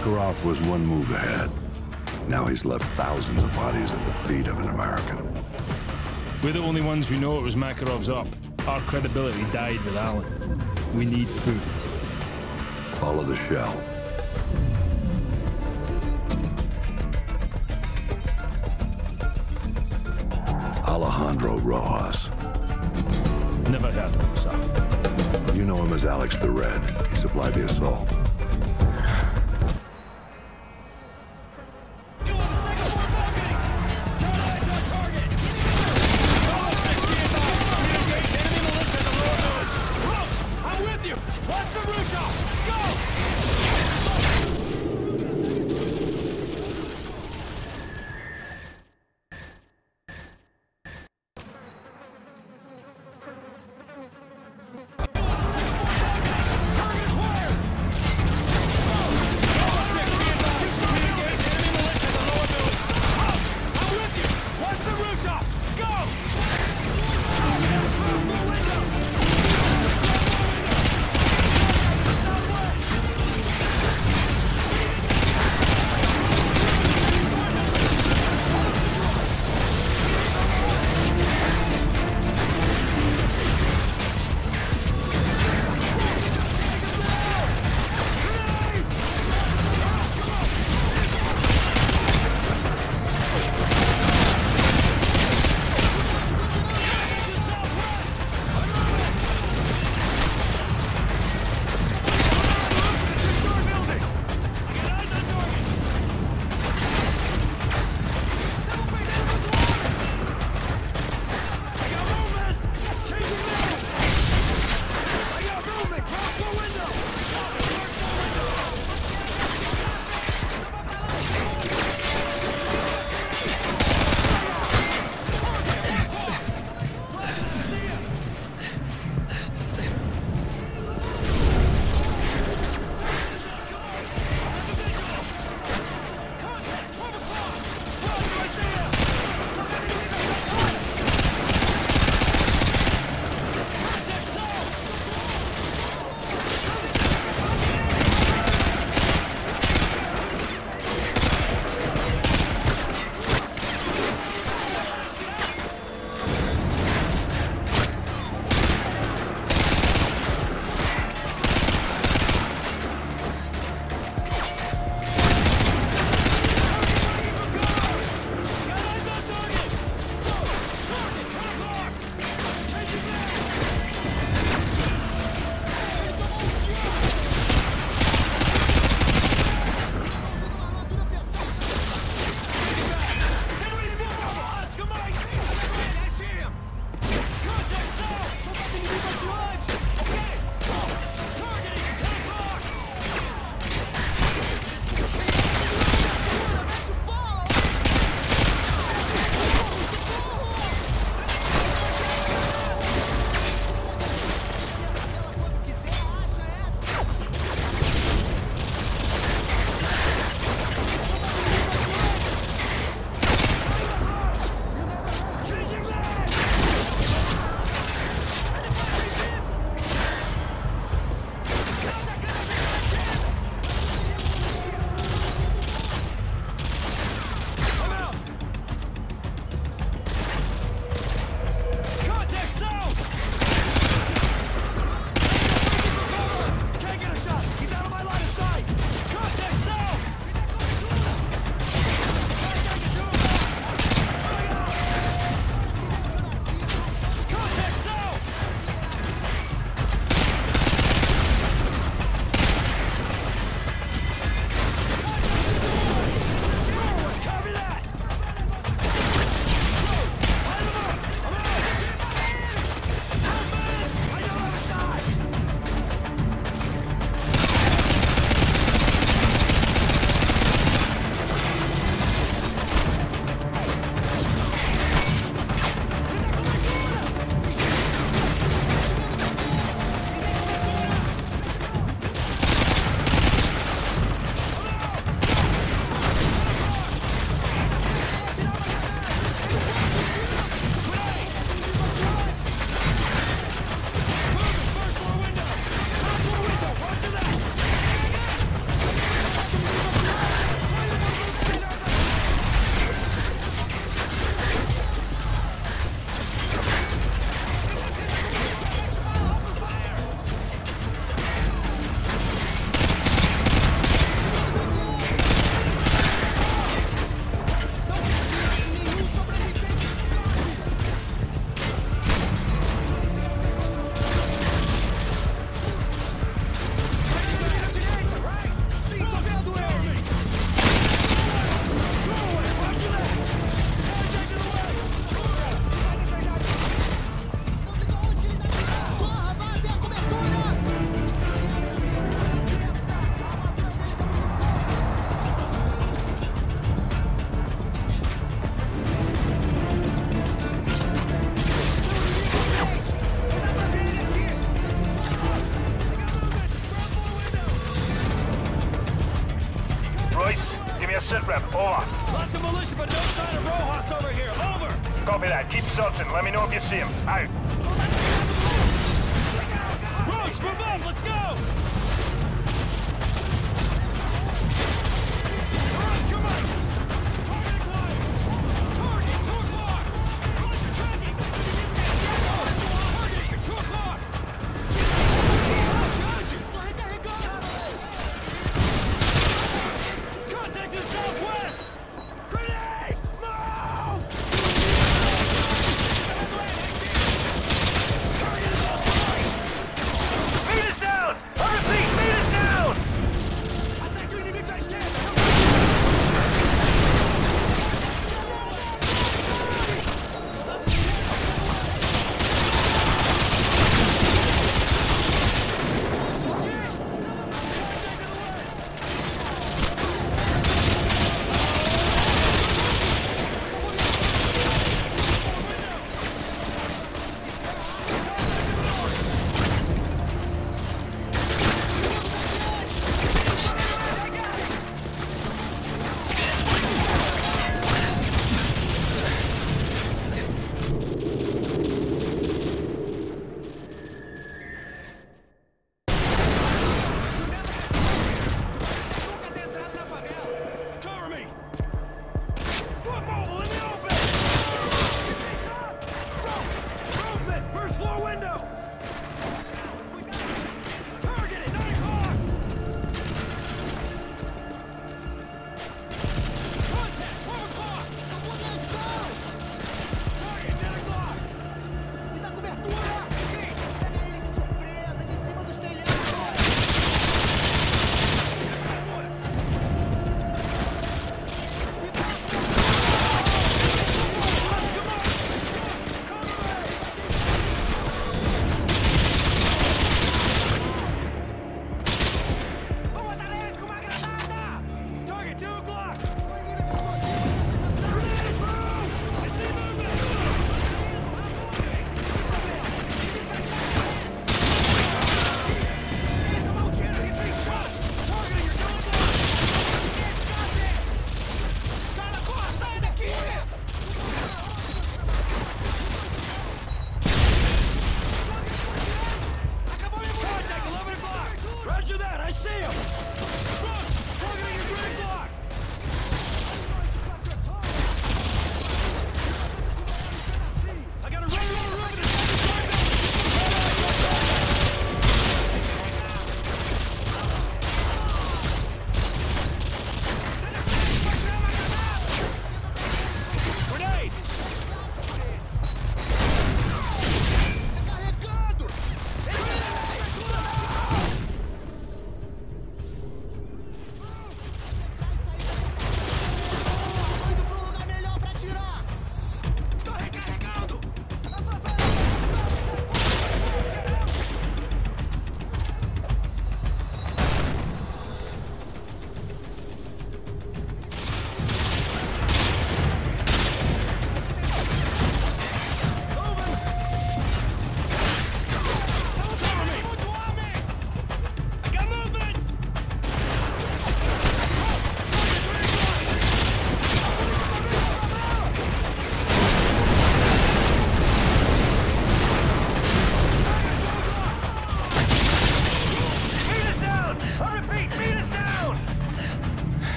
Makarov was one move ahead. Now he's left thousands of bodies at the feet of an American. We're the only ones who know it was Makarov's op. Our credibility died with Allen. We need proof. Follow the shell. Alejandro Rojas. Never heard of him, sir. You know him as Alex the Red. He supplied the assault. boys. Give me a sit rep. Over. Lots of militia, but no sign of Rojas over here. Over! Copy that. Keep searching. Let me know if you see him. Out. Roach, move up! Let's go! Roach, come on! Target acquired! Target 2 o'clock! Roger, tracking! Target 2 o'clock! Contact is southwest! Grenade! Move! Lead is down! Oversee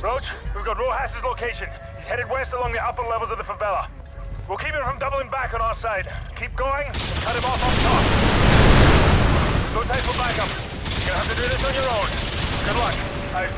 Roach, we've got Rojas's location. He's headed west along the upper levels of the favela. We'll keep him from doubling back on our side. Keep going and cut him off on top. No time for backup. You're gonna have to do this on your own. Good luck. Out.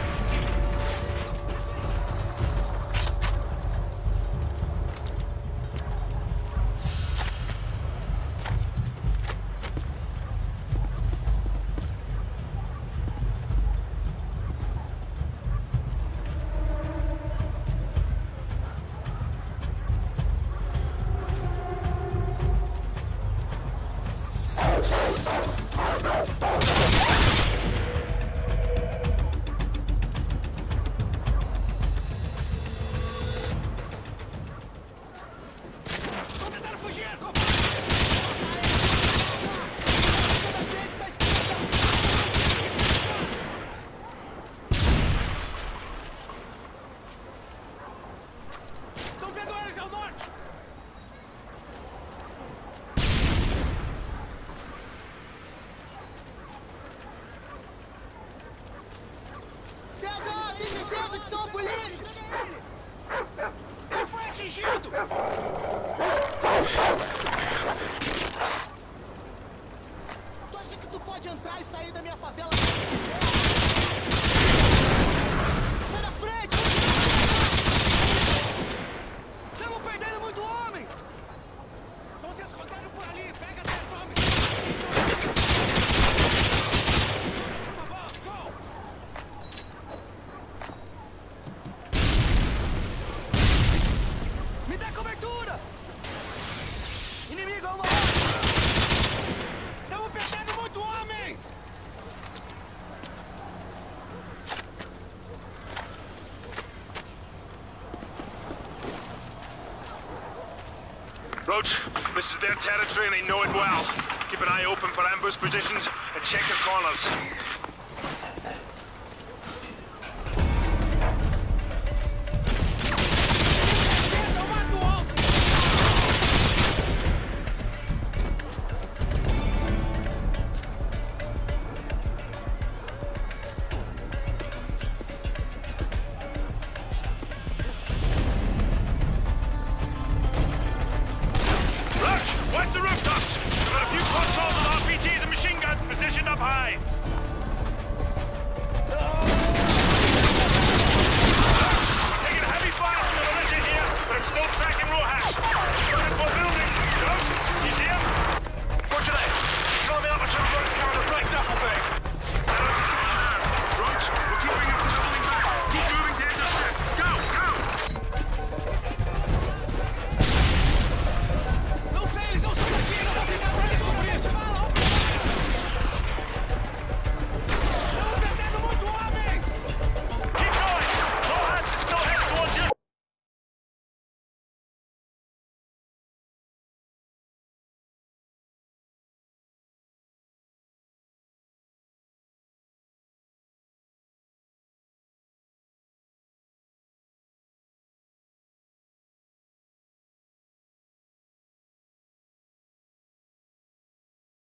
Roach, this is their territory and they know it well. Keep an eye open for ambush positions and check your corners.